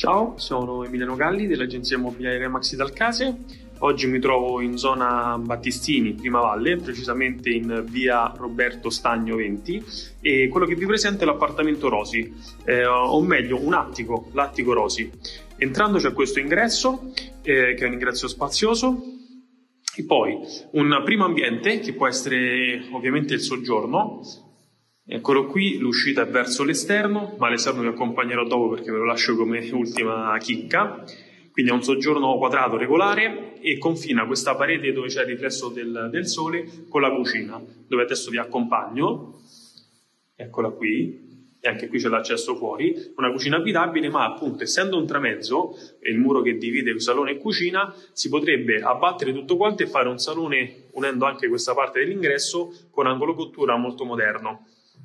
Ciao, sono Emiliano Galli dell'agenzia immobiliare Remax Italcase. Oggi mi trovo in zona Battistini, Prima Valle, precisamente in via Roberto Stagno 20, e quello che vi presento è l'appartamento Rosi, o meglio un attico, l'attico Rosi. Entrando c'è questo ingresso, che è un ingresso spazioso, e poi un primo ambiente che può essere ovviamente il soggiorno. Eccolo qui, l'uscita è verso l'esterno, ma l'esterno vi accompagnerò dopo perché ve lo lascio come ultima chicca. Quindi è un soggiorno quadrato regolare e confina questa parete dove c'è il riflesso del sole con la cucina, dove adesso vi accompagno. Eccola qui, e anche qui c'è l'accesso fuori, una cucina abitabile, ma appunto essendo un tramezzo, il muro che divide salone e cucina, si potrebbe abbattere tutto quanto e fare un salone unendo anche questa parte dell'ingresso con angolo cottura molto moderno.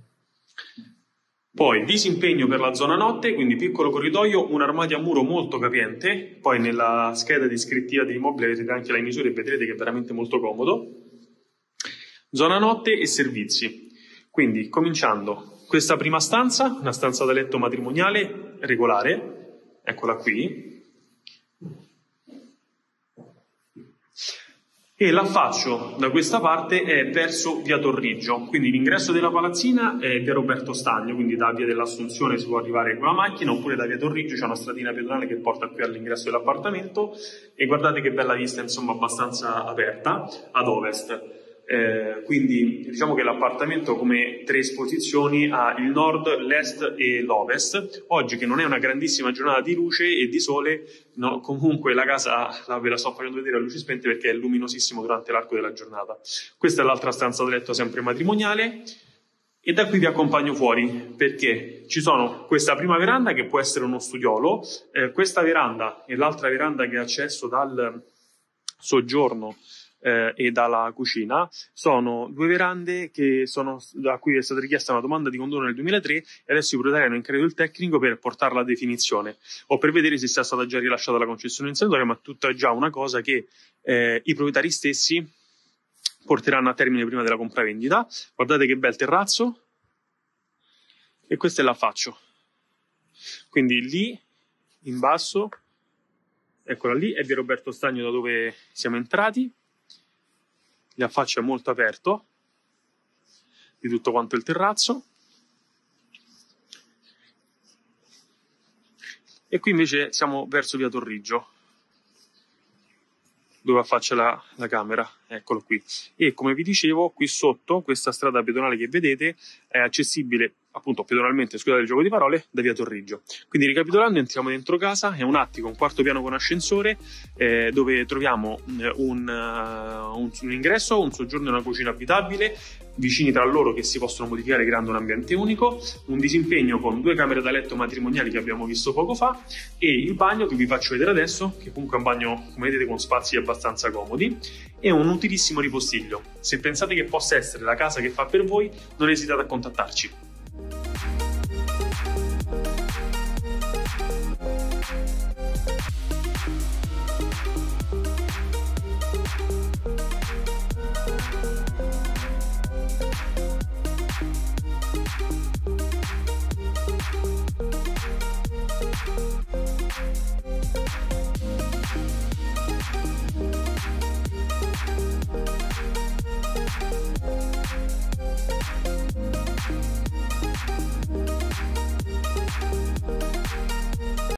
Poi disimpegno per la zona notte, quindi piccolo corridoio, un armadio a muro molto capiente. Poi nella scheda descrittiva dell'immobile vedrete anche le misure e vedrete che è veramente molto comodo. Zona notte e servizi. Quindi cominciando, questa prima stanza, una stanza da letto matrimoniale regolare, eccola qui. E l'affaccio da questa parte è verso via Torriggio, quindi l'ingresso della palazzina è via Roberto Stagno, quindi da via dell'Assunzione si può arrivare con la macchina, oppure da via Torriggio c'è una stradina pedonale che porta qui all'ingresso dell'appartamento, e guardate che bella vista, insomma, abbastanza aperta ad ovest. Quindi diciamo che l'appartamento come tre esposizioni ha il nord, l'est e l'ovest. Oggi che non è una grandissima giornata di luce e di sole, no, comunque la casa ve la sto facendo vedere a luci spente perché è luminosissimo durante l'arco della giornata. Questa è l'altra stanza da letto sempre matrimoniale, e da qui vi accompagno fuori perché ci sono questa prima veranda che può essere uno studiolo, questa veranda e l'altra veranda che ha accesso dal soggiorno e dalla cucina. Sono due verande da cui è stata richiesta una domanda di condono nel 2003 e adesso i proprietari hanno incaricato il tecnico per portarla a definizione o per vedere se sia stata già rilasciata la concessione incendiaria, ma tutta è già una cosa che i proprietari stessi porteranno a termine prima della compravendita. Guardate che bel terrazzo, e questo è l'affaccio, quindi lì in basso, eccola lì, è via Roberto Stagno da dove siamo entrati. L'affaccio è molto aperto di tutto quanto il terrazzo, e qui invece siamo verso via Torriggio dove affaccia la camera, eccolo qui. E come vi dicevo, qui sotto questa strada pedonale che vedete è accessibile appunto pedonalmente, scusate il gioco di parole, da via Torriggio. Quindi ricapitolando, entriamo dentro casa, è un attico, un quarto piano con ascensore, dove troviamo un ingresso, un soggiorno e una cucina abitabile, vicini tra loro che si possono modificare creando un ambiente unico, un disimpegno con due camere da letto matrimoniali che abbiamo visto poco fa, e il bagno che vi faccio vedere adesso, che comunque è un bagno, come vedete, con spazi abbastanza comodi, e un utilissimo ripostiglio. Se pensate che possa essere la casa che fa per voi, non esitate a contattarci.